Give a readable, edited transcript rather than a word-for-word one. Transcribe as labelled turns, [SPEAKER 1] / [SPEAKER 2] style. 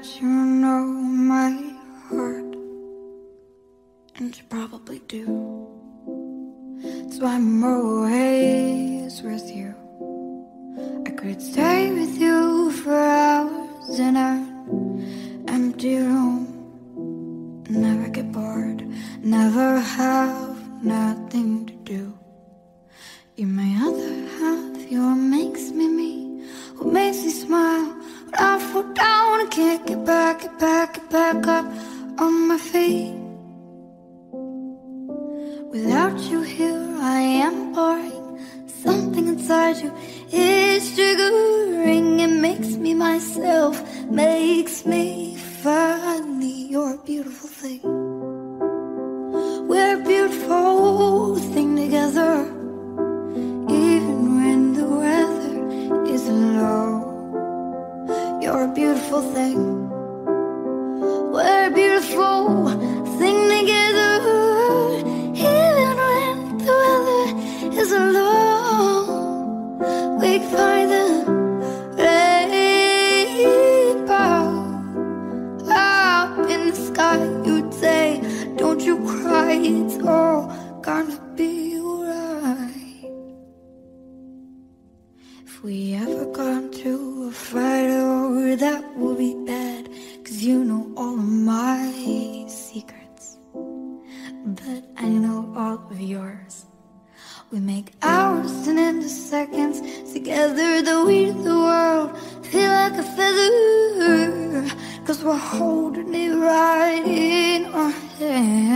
[SPEAKER 1] you know my heart, and you probably do. That's why I'm always with you. I could stay with you for hours in an empty room, never get bored, never have nothing to do. You're my other half, you're what makes me me, what makes me smile when I fall down and can't get back up on my feet. Without you here, I am boring. Something inside you is triggering. It makes me myself, makes me funny. You're a beautiful thing. We're a beautiful thing together, even when the weather isn't low. You're a beautiful thing. We're a beautiful thing together, even when the weather isn't low. We can find the rainbow up in the sky. You'd say, don't you cry, it's all gonna be alright. If we ever got into a fight, oh, that would be bad, 'cause you know all of my secrets, but I know all of yours. We make hours turn into seconds together, the weight of the world feel like a feather, 'cause we're holding it right in our hands.